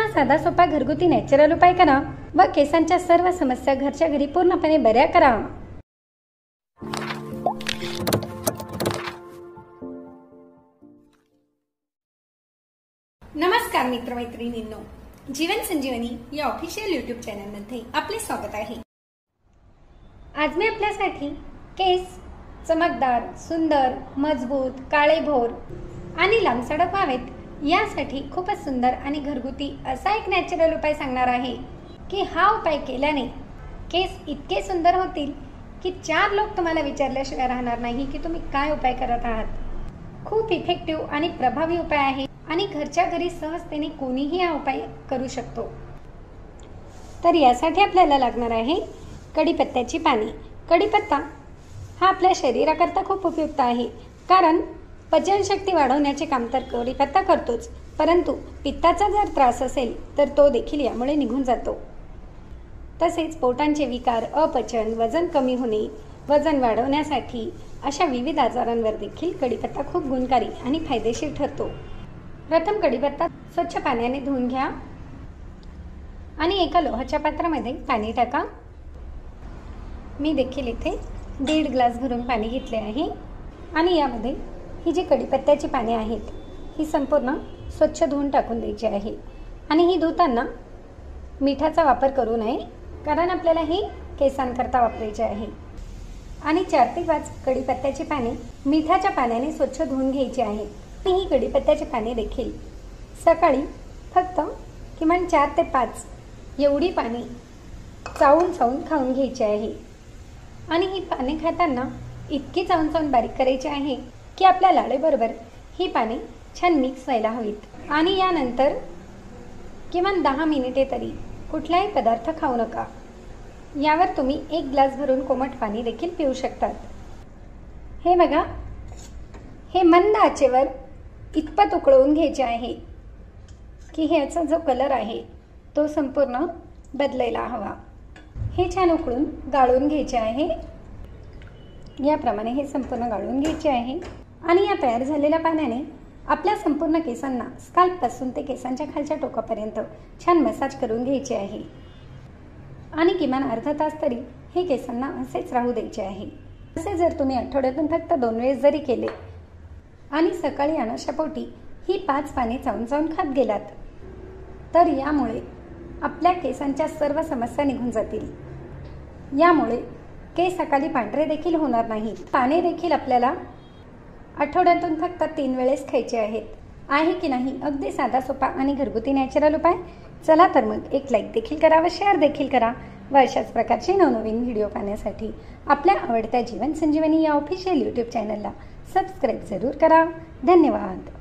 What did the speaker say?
साधा सोपा घरगुती नॅचरल उपाय करा व केसांच्या सर्व समस्या घरच्या घरी पूर्णपणे बऱ्या करा। नमस्कार मित्रमैत्रिणींनो, जीवन संजीवनी या ऑफिशियल यूट्यूब चॅनलमध्ये आपले स्वागत आहे। आज मी आपल्यासाठी केस चमकदार, सुंदर, मजबूत, काळेभोर आणि लांबसडक व्हावेत यासाठी खूपच सुंदर आणि घरगुती असा एक नॅचरल उपाय सांगणार आहे की हा उपाय केल्याने केस इतके सुंदर होतील की 4 लोक तुम्हाला विचारल्याशिवाय राहणार नाही की तुम्ही काय उपाय करत आहात। खूप इफेक्टिव्ह आणि प्रभावी उपाय आहे आणि घरच्या घरी सहजतेने कोणीही हा उपाय करू शकतो। तर यासाठी आपल्याला लागणार आहे कढीपत्त्याची पाने। कढीपत्ता हा आपल्या शरीराकरता खूप उपयुक्त आहे, कारण पचनशक्ती वाढवण्याचे काम तर कढीपत्ता करतोच, परंतु पित्ताचा जर त्रास असेल तर तो देखील यामुळे निघून जातो। तसेच पोटांचे विकार, अपचन, वजन कमी होणे, वजन वाढवण्यासाठी अशा विविध आजारांवर देखील कढीपत्ता खूप गुणकारी आणि फायदेशीर ठरतो। प्रथम कढीपत्ता स्वच्छ पाण्याने धुवून घ्या आणि एका लोहाच्या पात्रामध्ये पाणी टाका। मी देखील इथे 1.5 ग्लास भरून पाणी घेतले आहे आणि यामध्ये ही जी कढीपत्त्याची पाने आहेत ही संपूर्ण स्वच्छ धुवून टाकून द्यायची आहे। आणि ही धुताना मिठाचा वापर करू नये, कारण आपल्याला ही केसांकरता वापरायची आहे। आणि 4 ते 5 कढीपत्त्याची पाने मिठाच्या पाण्याने स्वच्छ धुवून घ्यायची आहे। आणि ही कढीपत्त्याची पाने देखील सकाळी फक्त किमान 4 ते 5 एवढी पाने चावून खाऊन घ्यायची आहे। आणि ही पाने खाताना इतकी चावून बारीक करायची आहे की आपल्या लाळेबरोबर ही पाने छान मिक्स व्हायला हवीत। आणि यानंतर किमान 10 मिनिटे तरी कुठलाही पदार्थ खाऊ नका। यावर तुम्ही 1 ग्लास भरून कोमट पाणी देखील पिऊ शकतात। हे बघा, हे मंद आचेवर इतपत उकळवून घ्यायचे आहे की ह्याचा जो कलर आहे तो संपूर्ण बदलायला हवा। हे छान उकळून गाळून घ्यायचे आहे। याप्रमाणे हे संपूर्ण गाळून घ्यायचे आहे। आणि या तयार झालेल्या पाण्याने आपल्या संपूर्ण केसांना स्काल्पपासून ते केसांच्या खालच्या टोकापर्यंत छान मसाज करून घ्यायचे आहे। आणि किमान अर्धा तास तरी हे केसांना असेच राहू द्यायचे आहे। असे जर तुम्ही आठवड्यातून फक्त 2 वेळेस जरी केले आणि सकाळी अनाशापोटी ही 5 पाने चावून खात गेलात तर यामुळे आपल्या केसांच्या सर्व समस्या निघून जातील। यामुळे केस सकाळी पांढरे देखील होणार नाहीत। पाने देखील आपल्याला आठवड्यातून फक्त 3 वेळेस खायचे आहेत। आहे की नाही अगदी साधा सोपा आणि घरगुती नॅचरल उपाय? चला तर मग एक लाईक देखील करा व शेअर देखील करा व अशाच प्रकारचे नवनवीन व्हिडिओ पाहण्यासाठी आपल्या आवडत्या जीवन संजीवनी या ऑफिशियल यूट्यूब चॅनलला सबस्क्राईब जरूर करा। धन्यवाद।